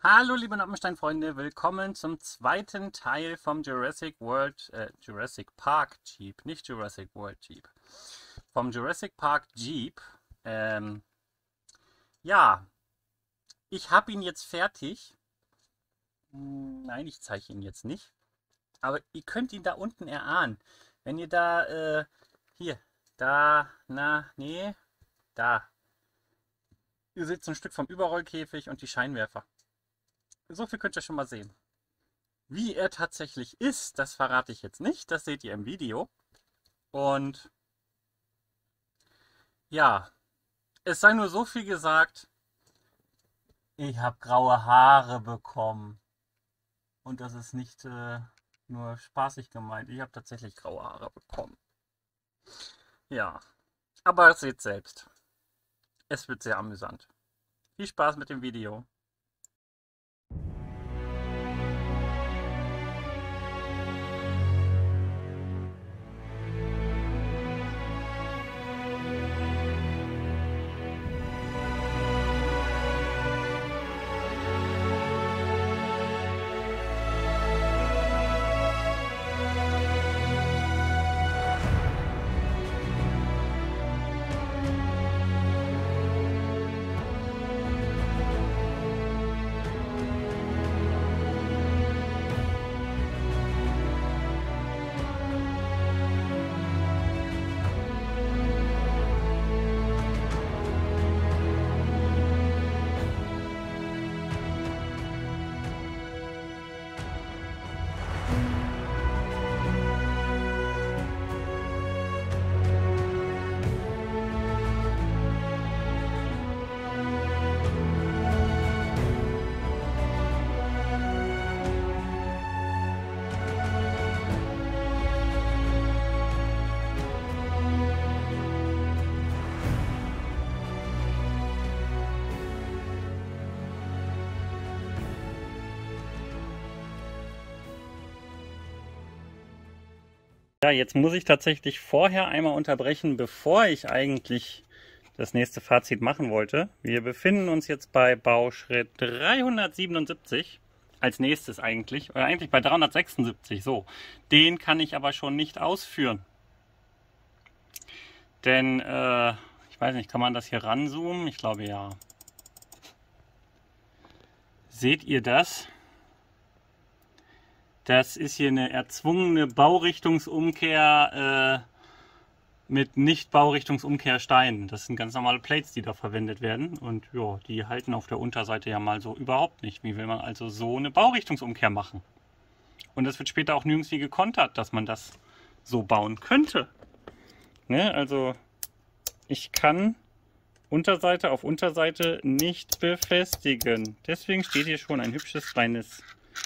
Hallo liebe Noppenstein-Freunde, willkommen zum zweiten Teil vom Jurassic Park Jeep, nicht Jurassic World Jeep, vom Jurassic Park Jeep. Ähm, ja, ich habe ihn jetzt fertig. Nein, ich zeige ihn jetzt nicht, aber ihr könnt ihn da unten erahnen. Wenn ihr da, hier, da, na, nee, da. Ihr seht so ein Stück vom Überrollkäfig und die Scheinwerfer. So viel könnt ihr schon mal sehen. Wie er tatsächlich ist, das verrate ich jetzt nicht. Das seht ihr im Video. Und ja, es sei nur so viel gesagt. Ich habe graue Haare bekommen. Und das ist nicht nur spaßig gemeint. Ich habe tatsächlich graue Haare bekommen. Ja, aber seht selbst. Es wird sehr amüsant. Viel Spaß mit dem Video. Ja, jetzt muss ich tatsächlich vorher einmal unterbrechen, bevor ich eigentlich das nächste Fazit machen wollte. Wir befinden uns jetzt bei Bauschritt 377 als nächstes eigentlich, oder eigentlich bei 376, so. Den kann ich aber schon nicht ausführen. Denn, ich weiß nicht, kann man das hier ranzoomen? Ich glaube ja. Seht ihr das? Das ist hier eine erzwungene Baurichtungsumkehr mit Nicht-Baurichtungsumkehrsteinen. Das sind ganz normale Plates, die da verwendet werden. Und ja, die halten auf der Unterseite ja mal so überhaupt nicht. Wie will man also so eine Baurichtungsumkehr machen? Und das wird später auch nirgends wie gekontert, dass man das so bauen könnte. Ne? Also ich kann Unterseite auf Unterseite nicht befestigen. Deswegen steht hier schon ein hübsches kleines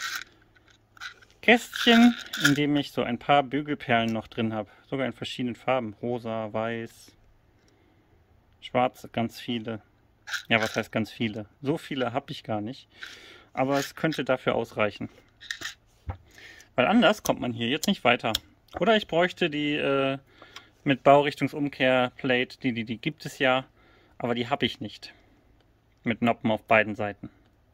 Kästchen, in dem ich so ein paar Bügelperlen noch drin habe. Sogar in verschiedenen Farben. Rosa, weiß, schwarz, ganz viele. Ja, was heißt ganz viele? So viele habe ich gar nicht. Aber es könnte dafür ausreichen. Weil anders kommt man hier jetzt nicht weiter. Oder ich bräuchte die mit Baurichtungsumkehr-Plate. Die gibt es ja, aber die habe ich nicht. Mit Noppen auf beiden Seiten.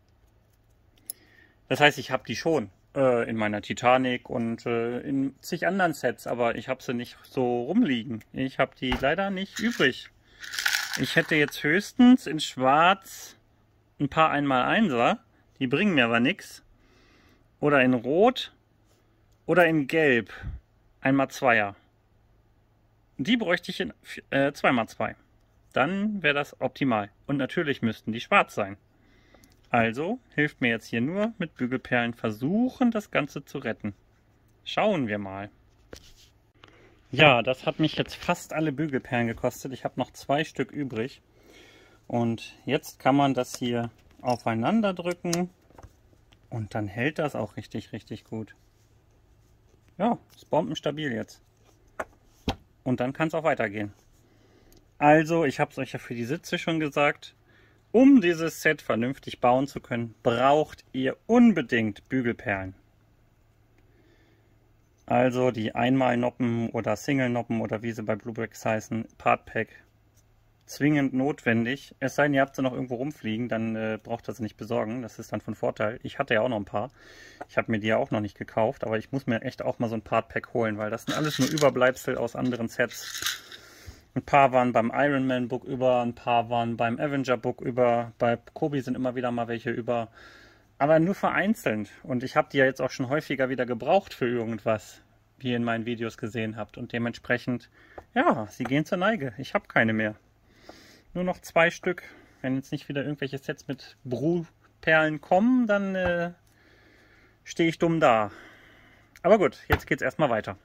Das heißt, ich habe die schon. In meiner Titanic und in zig anderen Sets, aber ich habe sie nicht so rumliegen. Ich habe die leider nicht übrig. Ich hätte jetzt höchstens in Schwarz ein paar 1x1er, die bringen mir aber nichts. Oder in Rot oder in Gelb 1x2er. Die bräuchte ich in 2x2. Dann wäre das optimal. Und natürlich müssten die schwarz sein. Also hilft mir jetzt hier nur mit Bügelperlen versuchen, das Ganze zu retten. Schauen wir mal. Ja, das hat mich jetzt fast alle Bügelperlen gekostet. Ich habe noch 2 Stück übrig. Und jetzt kann man das hier aufeinander drücken. Und dann hält das auch richtig, richtig gut. Ja, ist bombenstabil jetzt. Und dann kann es auch weitergehen. Also, ich habe es euch ja für die Sitze schon gesagt. Um dieses Set vernünftig bauen zu können, braucht ihr unbedingt Bügelperlen. Also die Einmalnoppen oder Single-Noppen oder wie sie bei Bluebricks heißen, Part Pack. zwingend notwendig. Es sei denn, ihr habt sie noch irgendwo rumfliegen, dann braucht ihr sie nicht besorgen. Das ist dann von Vorteil. Ich hatte ja auch noch ein paar. Ich habe mir die ja auch noch nicht gekauft, aber ich muss mir echt auch mal so ein Part-Pack holen, weil das sind alles nur Überbleibsel aus anderen Sets. Ein paar waren beim Iron Man Book über, ein paar waren beim Avenger Book über, bei Kobi sind immer wieder mal welche über, aber nur vereinzelt. Und ich habe die ja jetzt auch schon häufiger wieder gebraucht für irgendwas, wie ihr in meinen Videos gesehen habt. Und dementsprechend, ja, sie gehen zur Neige. Ich habe keine mehr. Nur noch 2 Stück. Wenn jetzt nicht wieder irgendwelche Sets mit Brutperlen kommen, dann stehe ich dumm da. Aber gut, jetzt geht's erstmal weiter.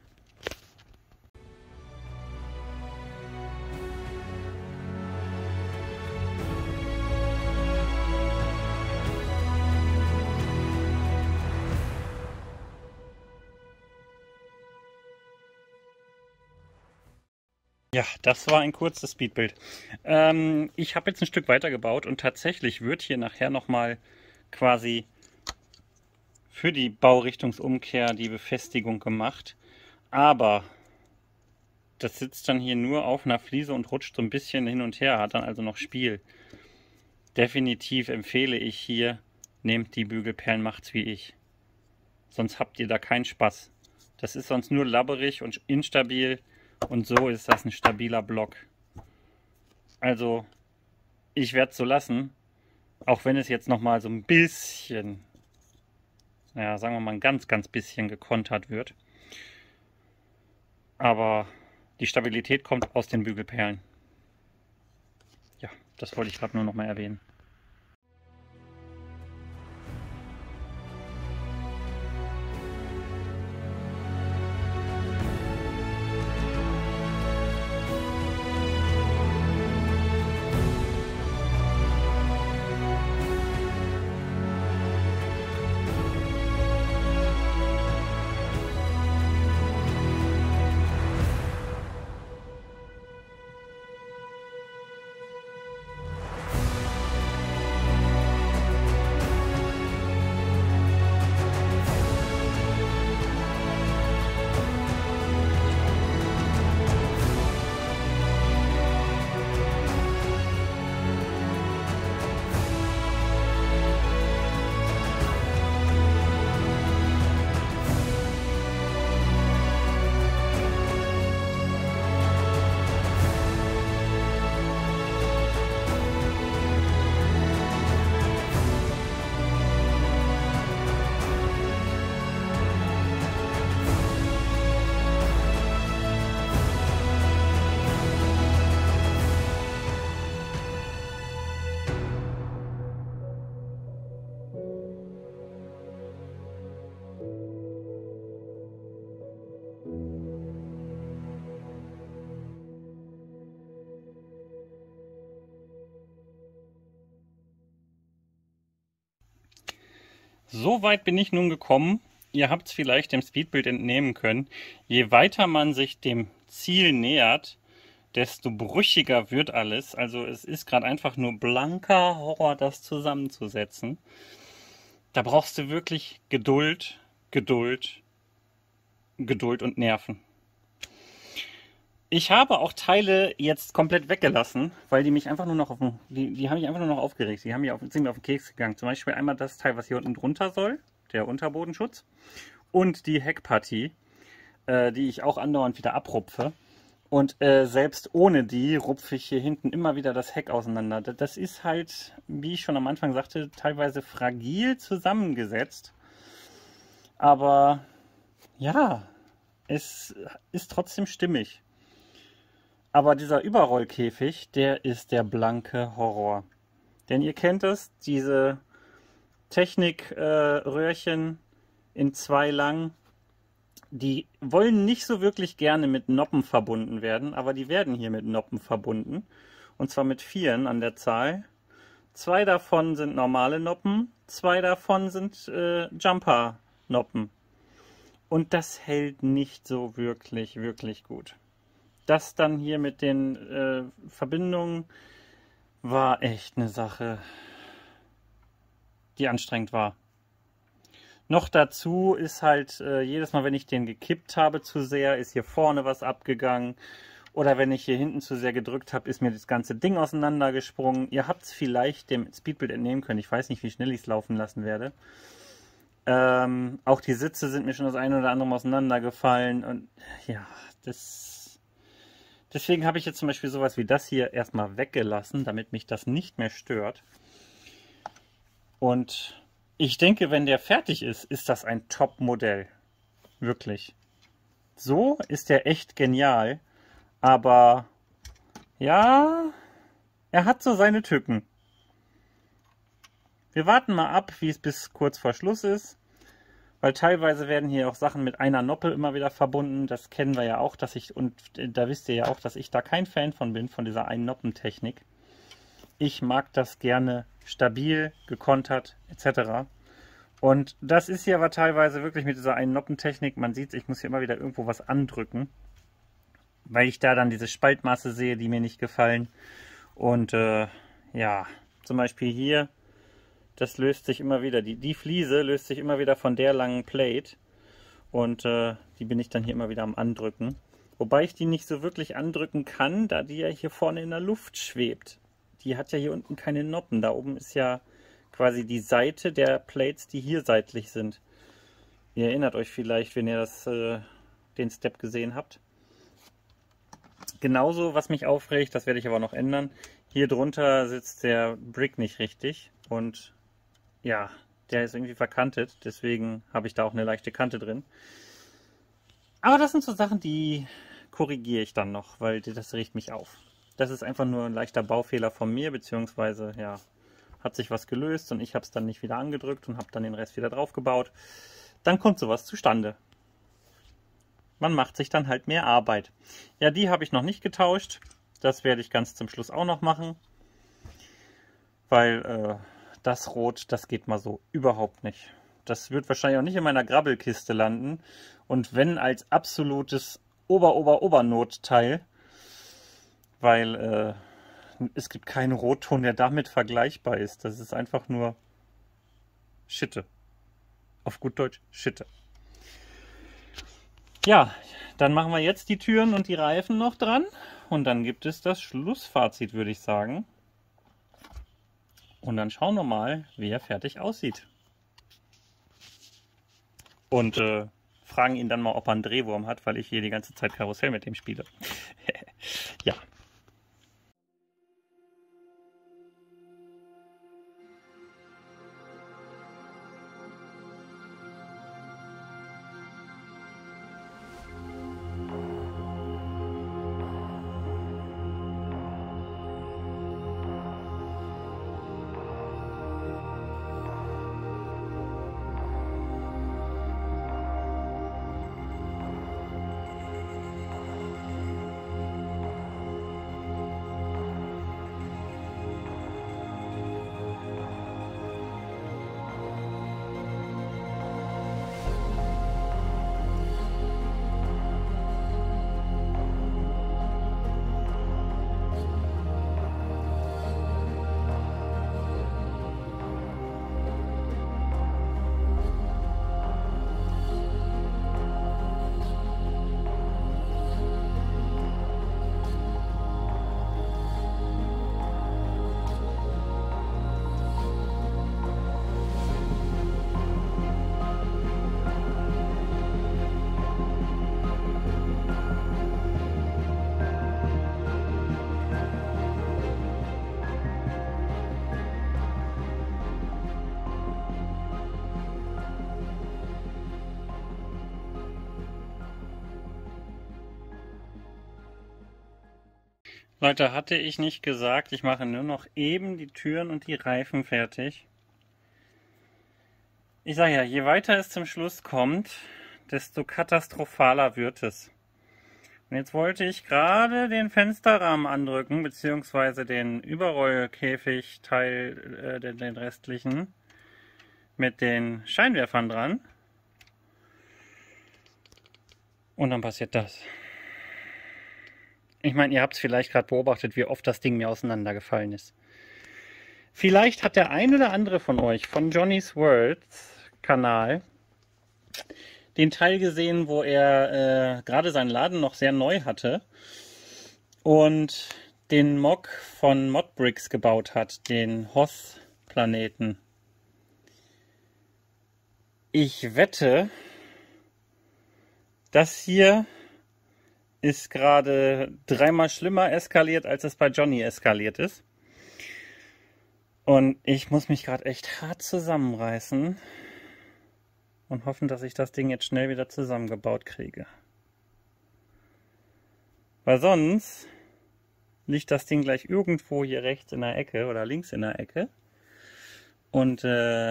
Ja, das war ein kurzes Speedbild. Ich habe jetzt ein Stück weiter gebaut und tatsächlich wird hier nachher nochmal quasi für die Baurichtungsumkehr die Befestigung gemacht. Aber das sitzt dann hier nur auf einer Fliese und rutscht so ein bisschen hin und her, hat dann also noch Spiel. Definitiv empfehle ich hier, nehmt die Bügelperlen, macht's wie ich. Sonst habt ihr da keinen Spaß. Das ist sonst nur labberig und instabil. Und so ist das ein stabiler Block. Also, ich werde es so lassen, auch wenn es jetzt nochmal so ein bisschen, naja, sagen wir mal ein ganz, ganz bisschen gekontert wird. Aber die Stabilität kommt aus den Bügelperlen. Ja, das wollte ich gerade nur nochmal erwähnen. So weit bin ich nun gekommen. Ihr habt es vielleicht dem Speedbild entnehmen können. Je weiter man sich dem Ziel nähert, desto brüchiger wird alles. Also es ist gerade einfach nur blanker Horror, das zusammenzusetzen. Da brauchst du wirklich Geduld, Geduld, Geduld und Nerven. Ich habe auch Teile jetzt komplett weggelassen, weil die mich einfach nur noch die haben mich einfach nur noch aufgeregt. Die haben sind mir auf den Keks gegangen. Zum Beispiel einmal das Teil, was hier unten drunter soll, der Unterbodenschutz, und die Heckpartie, die ich auch andauernd wieder abrupfe. Und selbst ohne die rupfe ich hier hinten immer wieder das Heck auseinander. Das ist halt, wie ich schon am Anfang sagte, teilweise fragil zusammengesetzt. Aber ja, es ist trotzdem stimmig. Aber dieser Überrollkäfig, der ist der blanke Horror. Denn ihr kennt es, diese Technikröhrchen in 2 lang, die wollen nicht so wirklich gerne mit Noppen verbunden werden, aber die werden hier mit Noppen verbunden. Und zwar mit 4 an der Zahl. 2 davon sind normale Noppen, 2 davon sind Jumper-Noppen. Und das hält nicht so wirklich gut. Das dann hier mit den Verbindungen war echt eine Sache, die anstrengend war. Noch dazu ist halt jedes Mal, wenn ich den gekippt habe zu sehr, ist hier vorne was abgegangen. Oder wenn ich hier hinten zu sehr gedrückt habe, ist mir das ganze Ding auseinandergesprungen. Ihr habt es vielleicht dem Speedbild entnehmen können. Ich weiß nicht, wie schnell ich es laufen lassen werde. Auch die Sitze sind mir schon das eine oder andere Mal auseinandergefallen. Und ja, deswegen habe ich jetzt zum Beispiel sowas wie das hier erstmal weggelassen, damit mich das nicht mehr stört. Und ich denke, wenn der fertig ist, ist das ein Top-Modell. Wirklich. So ist der echt genial. Aber ja, er hat so seine Tücken. Wir warten mal ab, wie es bis kurz vor Schluss ist. Weil teilweise werden hier auch Sachen mit einer Noppe immer wieder verbunden. Das kennen wir ja auch, und da wisst ihr ja auch, dass ich da kein Fan von bin, von dieser Ein-Noppen-Technik. Ich mag das gerne stabil, gekontert, etc. Und das ist hier aber teilweise wirklich mit dieser Ein-Noppen-Technik. Man sieht, ich muss hier immer wieder irgendwo was andrücken, weil ich da dann diese Spaltmaße sehe, die mir nicht gefallen. Und ja, zum Beispiel hier, das löst sich immer wieder, die Fliese löst sich immer wieder von der langen Plate. Und die bin ich dann hier immer wieder am Andrücken. Wobei ich die nicht so wirklich andrücken kann, da die ja hier vorne in der Luft schwebt. Die hat ja hier unten keine Noppen. Da oben ist ja quasi die Seite der Plates, die hier seitlich sind. Ihr erinnert euch vielleicht, wenn ihr den Step gesehen habt. Genauso, was mich aufregt, das werde ich aber noch ändern. Hier drunter sitzt der Brick nicht richtig und ja, der ist irgendwie verkantet. Deswegen habe ich da auch eine leichte Kante drin. Aber das sind so Sachen, die korrigiere ich dann noch, weil das regt mich auf. Das ist einfach nur ein leichter Baufehler von mir, beziehungsweise ja, hat sich was gelöst und ich habe es dann nicht wieder angedrückt und habe dann den Rest wieder drauf gebaut. Dann kommt sowas zustande. Man macht sich dann halt mehr Arbeit. Ja, die habe ich noch nicht getauscht. Das werde ich ganz zum Schluss auch noch machen. Weil das Rot, das geht mal so überhaupt nicht. Das wird wahrscheinlich auch nicht in meiner Grabbelkiste landen. Und wenn als absolutes Obernotteil. Weil es gibt keinen Rotton, der damit vergleichbar ist. Das ist einfach nur Schitte. Auf gut Deutsch Schitte. Ja, dann machen wir jetzt die Türen und die Reifen noch dran. Und dann gibt es das Schlussfazit, würde ich sagen. Und dann schauen wir mal, wie er fertig aussieht. Und fragen ihn dann mal, ob er einen Drehwurm hat, weil ich hier die ganze Zeit Karussell mit dem spiele. Ja. Leute, hatte ich nicht gesagt, ich mache nur noch eben die Türen und die Reifen fertig. Ich sage ja, je weiter es zum Schluss kommt, desto katastrophaler wird es. Und jetzt wollte ich gerade den Fensterrahmen andrücken, beziehungsweise den Überrollkäfigteil, den restlichen, mit den Scheinwerfern dran. Und dann passiert das. Ich meine, ihr habt es vielleicht gerade beobachtet, wie oft das Ding mir auseinandergefallen ist. Vielleicht hat der ein oder andere von euch von Johnny's World Kanal den Teil gesehen, wo er gerade seinen Laden noch sehr neu hatte und den Mock von Modbricks gebaut hat, den Hoth-Planeten. Ich wette, das hier ist gerade 3-mal schlimmer eskaliert, als es bei Johnny eskaliert ist. Und ich muss mich gerade echt hart zusammenreißen und hoffen, dass ich das Ding jetzt schnell wieder zusammengebaut kriege. Weil sonst liegt das Ding gleich irgendwo hier rechts in der Ecke oder links in der Ecke. Und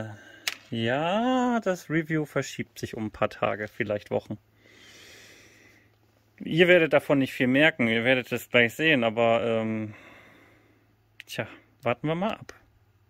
ja, das Review verschiebt sich um ein paar Tage, vielleicht Wochen. Ihr werdet davon nicht viel merken, ihr werdet es gleich sehen, aber tja, warten wir mal ab.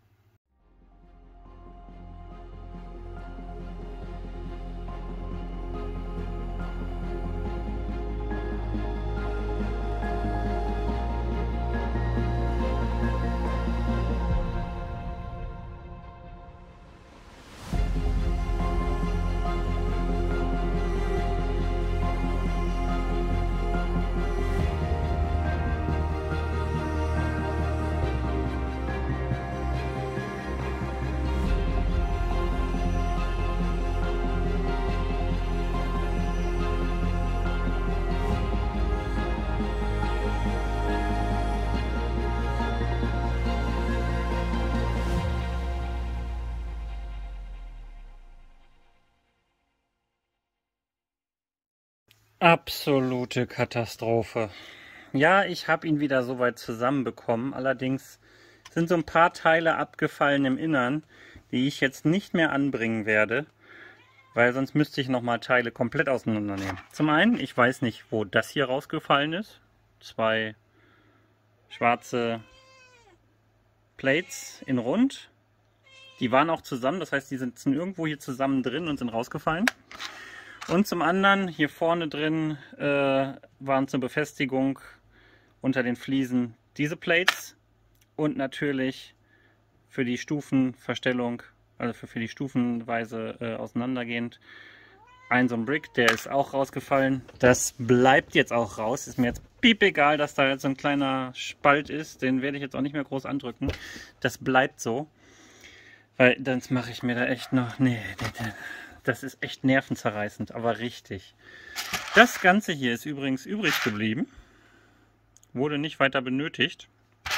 Absolute Katastrophe. Ja, ich habe ihn wieder soweit zusammenbekommen. Allerdings sind so ein paar Teile abgefallen im Innern, die ich jetzt nicht mehr anbringen werde, weil sonst müsste ich nochmal Teile komplett auseinandernehmen. Zum einen, ich weiß nicht, wo das hier rausgefallen ist. 2 schwarze Plates in rund. Die waren auch zusammen, das heißt, die sitzen irgendwo hier zusammen drin und sind rausgefallen. Und zum anderen, hier vorne drin waren zur Befestigung unter den Fliesen diese Plates und natürlich für die Stufenverstellung, also für die stufenweise auseinandergehend, so ein Brick, der ist auch rausgefallen. Das bleibt jetzt auch raus. Ist mir jetzt piepegal, dass da jetzt so ein kleiner Spalt ist. Den werde ich jetzt auch nicht mehr groß andrücken. Das bleibt so. Weil sonst mache ich mir da echt noch... Nee, das ist echt nervenzerreißend, aber richtig. Das Ganze hier ist übrigens übrig geblieben. Wurde nicht weiter benötigt.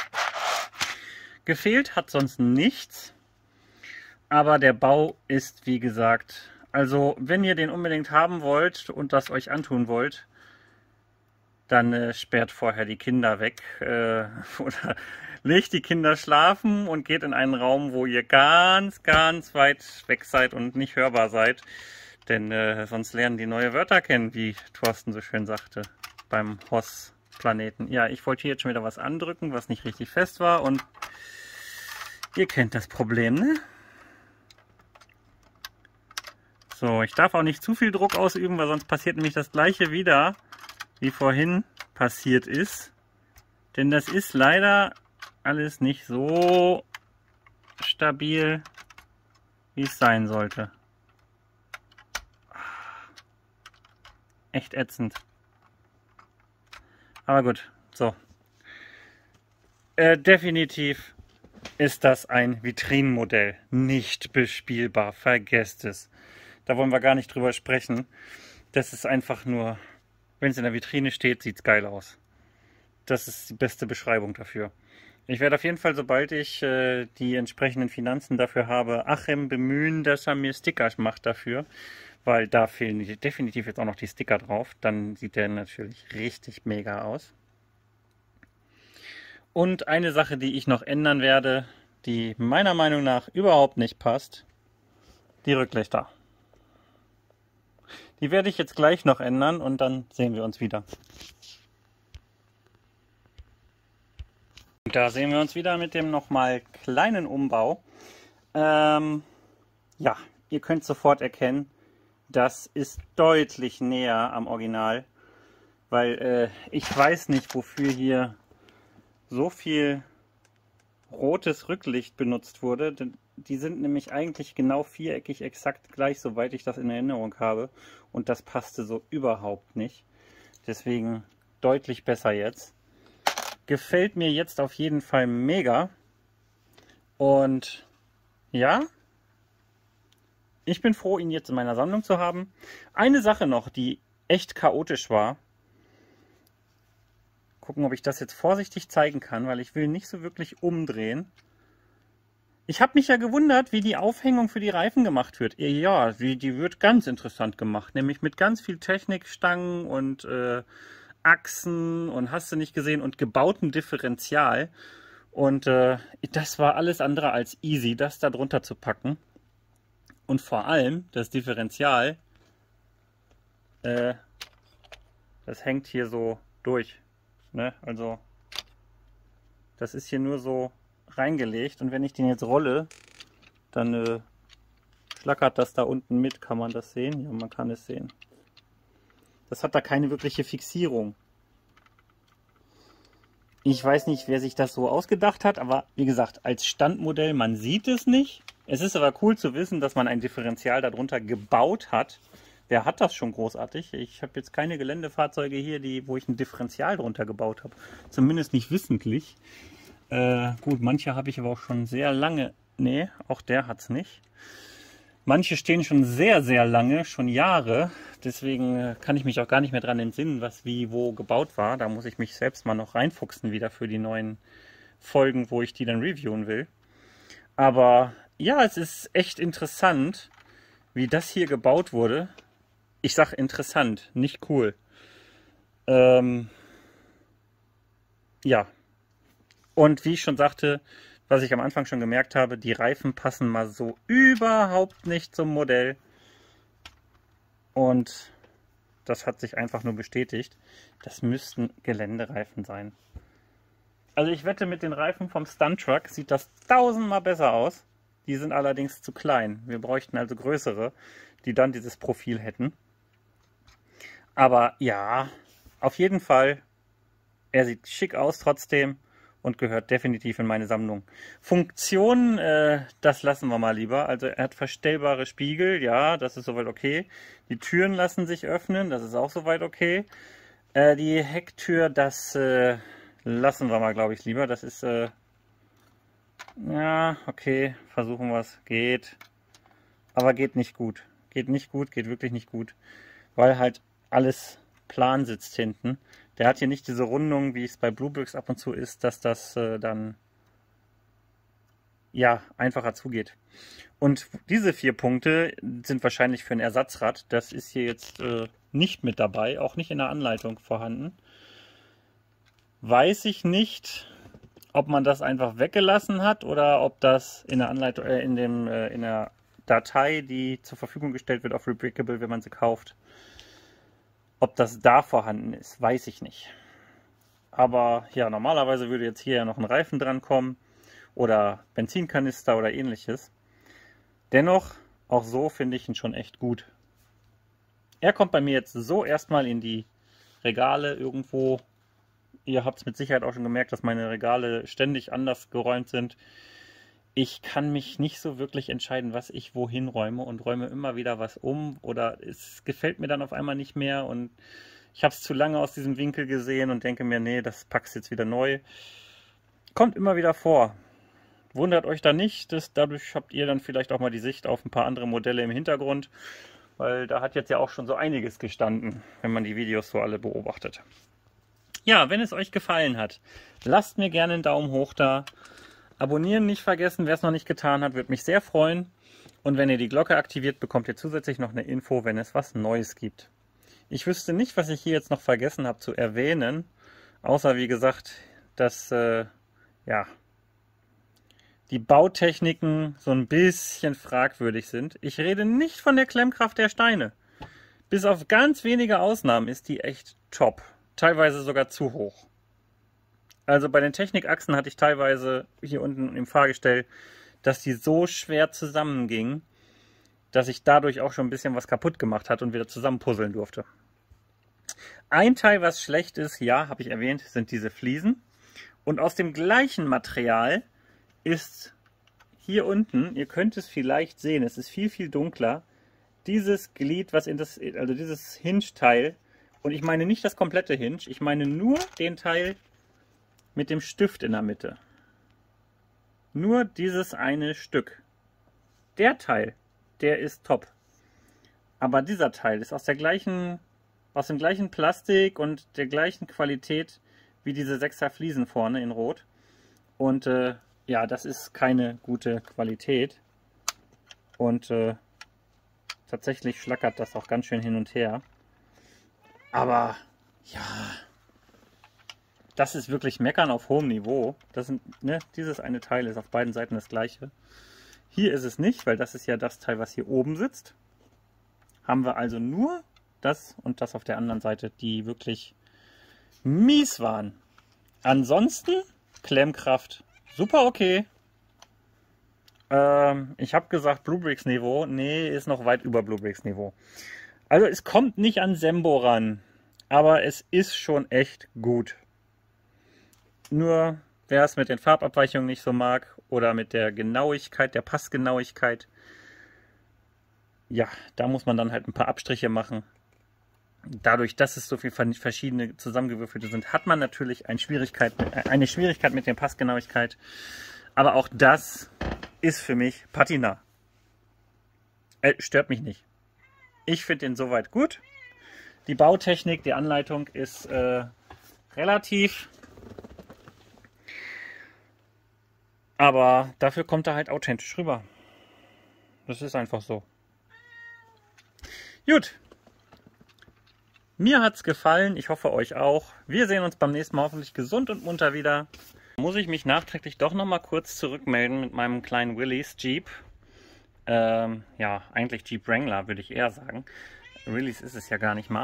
Gefehlt hat sonst nichts. Aber der Bau ist, wie gesagt... Also, wenn ihr den unbedingt haben wollt und das euch antun wollt, dann sperrt vorher die Kinder weg oder legt die Kinder schlafen und geht in einen Raum, wo ihr ganz, ganz weit weg seid und nicht hörbar seid. Denn sonst lernen die neue Wörter kennen, wie Thorsten so schön sagte, beim Hoth-Planeten. Ja, ich wollte hier jetzt schon wieder was andrücken, was nicht richtig fest war und ihr kennt das Problem, ne? So, ich darf auch nicht zu viel Druck ausüben, weil sonst passiert nämlich das gleiche wieder, wie vorhin passiert ist. Denn das ist leider alles nicht so stabil, wie es sein sollte. Echt ätzend. Aber gut, so. Definitiv ist das ein Vitrinenmodell. Nicht bespielbar, vergesst es. Da wollen wir gar nicht drüber sprechen. Das ist einfach nur, wenn es in der Vitrine steht, sieht es geil aus. Das ist die beste Beschreibung dafür. Ich werde auf jeden Fall, sobald ich die entsprechenden Finanzen dafür habe, Achim bemühen, dass er mir Sticker macht dafür. Weil da fehlen definitiv jetzt auch noch die Sticker drauf. Dann sieht der natürlich richtig mega aus. Und eine Sache, die ich noch ändern werde, die meiner Meinung nach überhaupt nicht passt, die Rücklichter. Die werde ich jetzt gleich noch ändern und dann sehen wir uns wieder. Da sehen wir uns wieder mit dem nochmal kleinen Umbau. Ja, ihr könnt sofort erkennen, das ist deutlich näher am Original, weil ich weiß nicht, wofür hier so viel rotes Rücklicht benutzt wurde. Die sind nämlich eigentlich genau viereckig exakt gleich, soweit ich das in Erinnerung habe. Und das passte so überhaupt nicht. Deswegen deutlich besser jetzt. gefällt mir jetzt auf jeden Fall mega. Und ja, ich bin froh, ihn jetzt in meiner Sammlung zu haben. Eine Sache noch, die echt chaotisch war. Gucken, ob ich das jetzt vorsichtig zeigen kann, weil ich will nicht so wirklich umdrehen. Ich habe mich ja gewundert, wie die Aufhängung für die Reifen gemacht wird. Ja, die wird ganz interessant gemacht, nämlich mit ganz viel Technikstangen und Achsen und hast du nicht gesehen und gebautem Differential. Und das war alles andere als easy, das da drunter zu packen. Und vor allem das Differential, das hängt hier so durch. Ne? Also das ist hier nur so reingelegt und wenn ich den jetzt rolle, dann schlackert das da unten mit. Kann man das sehen? Ja, man kann es sehen. Das hat da keine wirkliche Fixierung. Ich weiß nicht, wer sich das so ausgedacht hat, aber wie gesagt, als Standmodell, man sieht es nicht. Es ist aber cool zu wissen, dass man ein Differential darunter gebaut hat. Wer hat das schon großartig? Ich habe jetzt keine Geländefahrzeuge hier, wo ich ein Differential drunter gebaut habe. Zumindest nicht wissentlich. Gut, manche habe ich aber auch schon sehr lange. Nee, auch der hat es nicht. Manche stehen schon sehr, sehr lange, schon Jahre. Deswegen kann ich mich auch gar nicht mehr dran entsinnen, was wie wo gebaut war. Da muss ich mich selbst mal noch reinfuchsen wieder für die neuen Folgen, wo ich die dann reviewen will. Aber ja, es ist echt interessant, wie das hier gebaut wurde. Ich sage interessant, nicht cool. Ja. Und wie ich schon sagte, was ich am Anfang schon gemerkt habe, die Reifen passen mal so überhaupt nicht zum Modell. Und das hat sich einfach nur bestätigt. Das müssten Geländereifen sein. Also ich wette, mit den Reifen vom Stunt Truck sieht das tausendmal besser aus. Die sind allerdings zu klein. Wir bräuchten also größere, die dann dieses Profil hätten. Aber ja, auf jeden Fall, er sieht schick aus trotzdem. Und gehört definitiv in meine Sammlung. Funktionen, das lassen wir mal lieber. Also er hat verstellbare Spiegel, ja, das ist soweit okay. Die Türen lassen sich öffnen, das ist auch soweit okay. Die Hecktür, das lassen wir mal, glaube ich, lieber. Das ist, ja, okay, versuchen wir es. Geht, aber geht nicht gut. Geht nicht gut, geht wirklich nicht gut. Weil halt alles plan sitzt hinten. Der hat hier nicht diese Rundung, wie es bei Bluebricks ab und zu ist, dass das dann ja einfacher zugeht. Und diese 4 Punkte sind wahrscheinlich für ein Ersatzrad. Das ist hier jetzt nicht mit dabei, auch nicht in der Anleitung vorhanden. Weiß ich nicht, ob man das einfach weggelassen hat oder ob das in der Anleitung, in der Datei, die zur Verfügung gestellt wird auf Rebrickable, wenn man sie kauft. Ob das da vorhanden ist, weiß ich nicht. Aber ja, normalerweise würde jetzt hier ja noch ein Reifen dran kommen oder Benzinkanister oder ähnliches. Dennoch, auch so finde ich ihn schon echt gut. Er kommt bei mir jetzt so erstmal in die Regale irgendwo. Ihr habt es mit Sicherheit auch schon gemerkt, dass meine Regale ständig anders geräumt sind. Ich kann mich nicht so wirklich entscheiden, was ich wohin räume und räume immer wieder was um oder es gefällt mir dann auf einmal nicht mehr und ich habe es zu lange aus diesem Winkel gesehen und denke mir, nee, das packst jetzt wieder neu. Kommt immer wieder vor. Wundert euch da nicht, dadurch habt ihr dann vielleicht auch mal die Sicht auf ein paar andere Modelle im Hintergrund, weil da hat jetzt ja auch schon so einiges gestanden, wenn man die Videos so alle beobachtet. Ja, wenn es euch gefallen hat, lasst mir gerne einen Daumen hoch da. Abonnieren nicht vergessen, wer es noch nicht getan hat, würde mich sehr freuen. Und wenn ihr die Glocke aktiviert, bekommt ihr zusätzlich noch eine Info, wenn es was Neues gibt. Ich wüsste nicht, was ich hier jetzt noch vergessen habe zu erwähnen, außer wie gesagt, dass ja, die Bautechniken so ein bisschen fragwürdig sind. Ich rede nicht von der Klemmkraft der Steine. Bis auf ganz wenige Ausnahmen ist die echt top. Teilweise sogar zu hoch. Also bei den Technikachsen hatte ich teilweise hier unten im Fahrgestell, dass die so schwer zusammengingen, dass ich dadurch auch schon ein bisschen was kaputt gemacht hat und wieder zusammenpuzzeln durfte. Ein Teil, was schlecht ist, ja, habe ich erwähnt, sind diese Fliesen. Und aus dem gleichen Material ist hier unten, ihr könnt es vielleicht sehen, es ist viel, viel dunkler, dieses Glied, was in das, also dieses Hinge-Teil, und ich meine nicht das komplette Hinge, ich meine nur den Teil, mit dem Stift in der Mitte. Nur dieses eine Stück. Der Teil, der ist top. Aber dieser Teil ist aus dem gleichen Plastik und der gleichen Qualität wie diese 6er Fliesen vorne in Rot. Und ja, das ist keine gute Qualität. Und tatsächlich schlackert das auch ganz schön hin und her. Aber ja, das ist wirklich Meckern auf hohem Niveau. Das sind, ne, dieses eine Teil ist auf beiden Seiten das gleiche. Hier ist es nicht, weil das ist ja das Teil, was hier oben sitzt. Haben wir also nur das und das auf der anderen Seite, die wirklich mies waren. Ansonsten Klemmkraft super okay. Ich habe gesagt Bluebricks Niveau. Nee, ist noch weit über Bluebricks Niveau. Also es kommt nicht an Sembo ran, aber es ist schon echt gut. Nur wer es mit den Farbabweichungen nicht so mag oder mit der Genauigkeit, der Passgenauigkeit, ja, da muss man dann halt ein paar Abstriche machen. Dadurch, dass es so viele verschiedene zusammengewürfelte sind, hat man natürlich eine Schwierigkeit mit der Passgenauigkeit. Aber auch das ist für mich Patina. Stört mich nicht. Ich finde den soweit gut. Die Bautechnik, die Anleitung ist relativ. Aber dafür kommt er halt authentisch rüber. Das ist einfach so. Gut. Mir hat es gefallen. Ich hoffe euch auch. Wir sehen uns beim nächsten Mal hoffentlich gesund und munter wieder. Muss ich mich nachträglich doch noch mal kurz zurückmelden mit meinem kleinen Willys Jeep. Ja, eigentlich Jeep Wrangler würde ich eher sagen. Willys ist es ja gar nicht mal.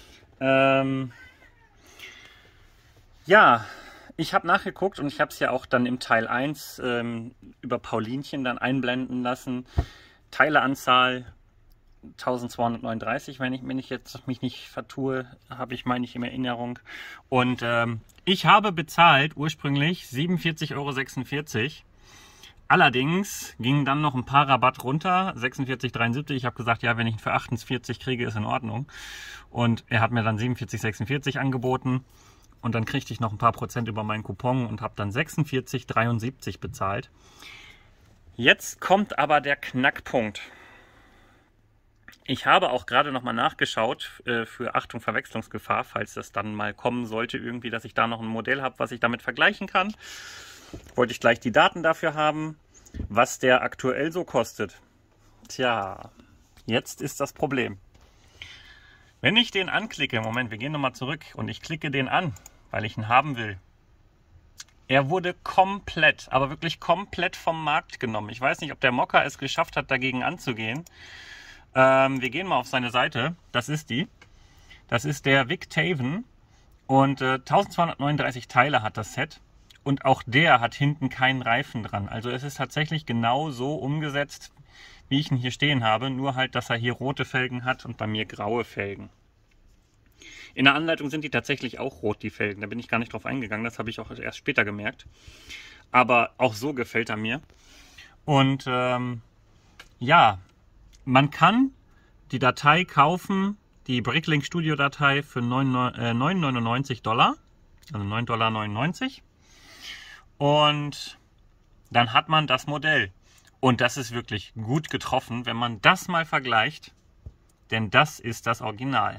Ja, ich habe nachgeguckt und ich habe es ja auch dann im Teil 1 über Paulinchen dann einblenden lassen. Teileanzahl 1239, wenn ich jetzt mich nicht vertue, meine ich in Erinnerung. Und ich habe bezahlt ursprünglich 47,46 €. Allerdings ging dann noch ein paar Rabatt runter, 46,73 €. Ich habe gesagt, ja, wenn ich ihn für 48 kriege, ist in Ordnung. Und er hat mir dann 47,46 € angeboten. Und dann kriegte ich noch ein paar Prozent über meinen Coupon und habe dann 46,73 € bezahlt. Jetzt kommt aber der Knackpunkt. Ich habe auch gerade nochmal nachgeschaut für Achtung Verwechslungsgefahr, falls das dann mal kommen sollte, irgendwie, dass ich da noch ein Modell habe, was ich damit vergleichen kann. Wollte ich gleich die Daten dafür haben, was der aktuell so kostet. Tja, jetzt ist das Problem. Wenn ich den anklicke, Moment, wir gehen nochmal zurück und ich klicke den an, weil ich ihn haben will. Er wurde komplett, aber wirklich komplett vom Markt genommen. Ich weiß nicht, ob der Mokka es geschafft hat, dagegen anzugehen. Wir gehen mal auf seine Seite. Das ist die. Das ist der Vic Taven. Und 1239 Teile hat das Set. Und auch der hat hinten keinen Reifen dran. Also es ist tatsächlich genau so umgesetzt, wie ich ihn hier stehen habe. Nur halt, dass er hier rote Felgen hat und bei mir graue Felgen. In der Anleitung sind die tatsächlich auch rot, die Felgen. Da bin ich gar nicht drauf eingegangen. Das habe ich auch erst später gemerkt. Aber auch so gefällt er mir. Und ja, man kann die Datei kaufen, die Bricklink Studio Datei für 9,99 $, also 9,99 $. Und dann hat man das Modell. Und das ist wirklich gut getroffen, wenn man das mal vergleicht, denn das ist das Original.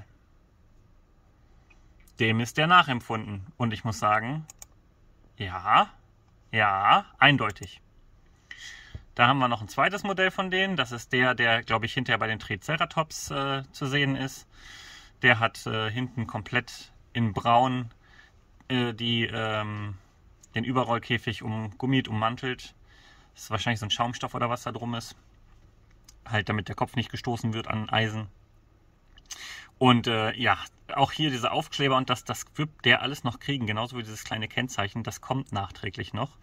Dem ist der nachempfunden. Und ich muss sagen, ja, eindeutig. Da haben wir noch ein zweites Modell von denen. Das ist der, glaube ich, hinterher bei den Triceratops zu sehen ist. Der hat hinten komplett in braun den Überrollkäfig umgummiert, ummantelt. Das ist wahrscheinlich so ein Schaumstoff oder was da drum ist. Halt, damit der Kopf nicht gestoßen wird an Eisen. Und ja, auch hier diese Aufkleber und das wird der alles noch kriegen. Genauso wie dieses kleine Kennzeichen. Das kommt nachträglich noch.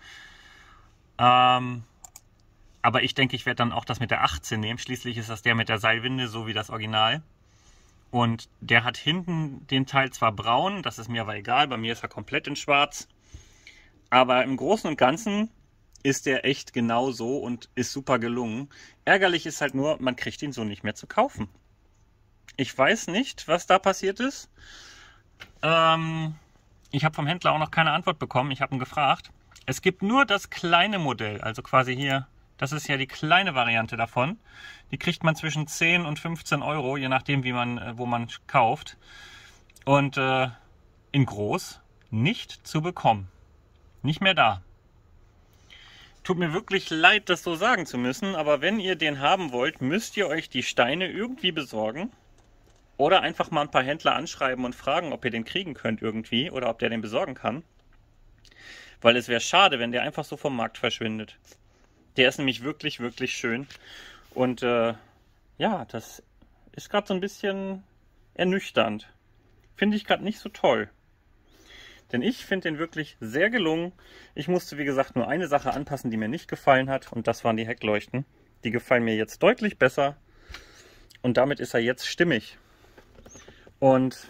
Aber ich denke, ich werde dann auch das mit der 18 nehmen. Schließlich ist das der mit der Seilwinde, so wie das Original. Und der hat hinten den Teil zwar braun, das ist mir aber egal. Bei mir ist er komplett in schwarz. Aber im Großen und Ganzen ist der echt genau so und ist super gelungen. Ärgerlich ist halt nur, man kriegt ihn so nicht mehr zu kaufen. Ich weiß nicht, was da passiert ist. Ich habe vom Händler auch noch keine Antwort bekommen. Ich habe ihn gefragt. Es gibt nur das kleine Modell, also quasi hier, das ist ja die kleine Variante davon. Die kriegt man zwischen 10 und 15 Euro, je nachdem, wo man kauft. Und in groß nicht zu bekommen. Nicht mehr da. Tut mir wirklich leid, das so sagen zu müssen, aber wenn ihr den haben wollt, müsst ihr euch die Steine irgendwie besorgen. Oder einfach mal ein paar Händler anschreiben und fragen, ob ihr den kriegen könnt irgendwie oder ob der den besorgen kann. Weil es wäre schade, wenn der einfach so vom Markt verschwindet. Der ist nämlich wirklich, wirklich schön. Und ja, das ist gerade so ein bisschen ernüchternd. Finde ich gerade nicht so toll. Denn ich finde den wirklich sehr gelungen. Ich musste, wie gesagt, nur eine Sache anpassen, die mir nicht gefallen hat. Und das waren die Heckleuchten. Die gefallen mir jetzt deutlich besser. Und damit ist er jetzt stimmig. Und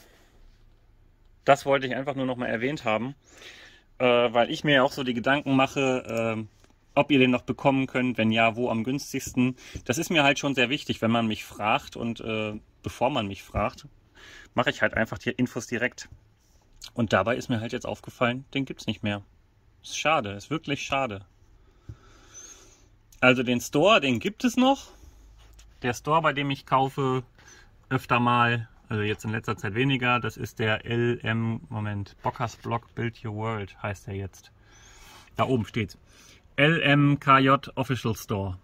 das wollte ich einfach nur noch mal erwähnt haben. Weil ich mir ja auch so die Gedanken mache, ob ihr den noch bekommen könnt. Wenn ja, wo am günstigsten. Das ist mir halt schon sehr wichtig, wenn man mich fragt. Und bevor man mich fragt, mache ich halt einfach die Infos direkt. Und dabei ist mir halt jetzt aufgefallen, den gibt es nicht mehr. Ist schade, ist wirklich schade. Also den Store, den gibt es noch. Der Store, bei dem ich kaufe, öfter mal, also jetzt in letzter Zeit weniger, das ist der Bockers Block Build Your World, heißt der jetzt. Da oben steht's. LMKJ Official Store.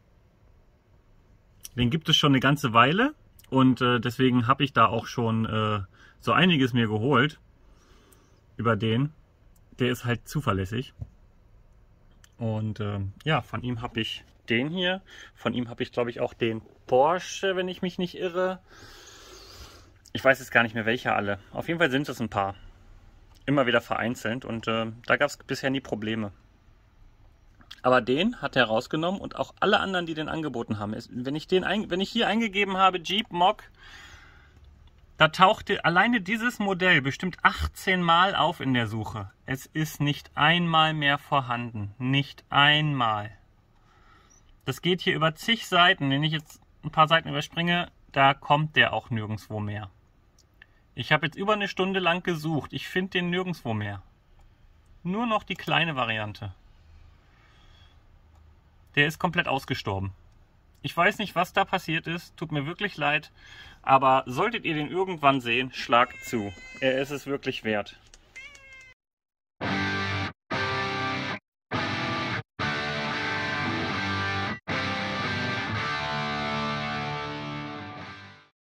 Den gibt es schon eine ganze Weile und deswegen habe ich da auch schon so einiges mir geholt. Über den. Der ist halt zuverlässig. Und ja, von ihm habe ich den hier. Von ihm habe ich, glaube ich, auch den Porsche, wenn ich mich nicht irre. Ich weiß jetzt gar nicht mehr, welche alle. Auf jeden Fall sind es ein paar. Immer wieder vereinzelt. Und da gab es bisher nie Probleme. Aber den hat er rausgenommen und auch alle anderen, die den angeboten haben. Wenn ich hier eingegeben habe, Jeep Mock, da tauchte alleine dieses Modell bestimmt 18 Mal auf in der Suche. Es ist nicht einmal mehr vorhanden. Nicht einmal. Das geht hier über zig Seiten. Wenn ich jetzt ein paar Seiten überspringe, da kommt der auch nirgendwo mehr. Ich habe jetzt über eine Stunde lang gesucht. Ich finde den nirgendwo mehr. Nur noch die kleine Variante. Der ist komplett ausgestorben. Ich weiß nicht, was da passiert ist. Tut mir wirklich leid. Aber solltet ihr den irgendwann sehen, schlagt zu. Er ist es wirklich wert.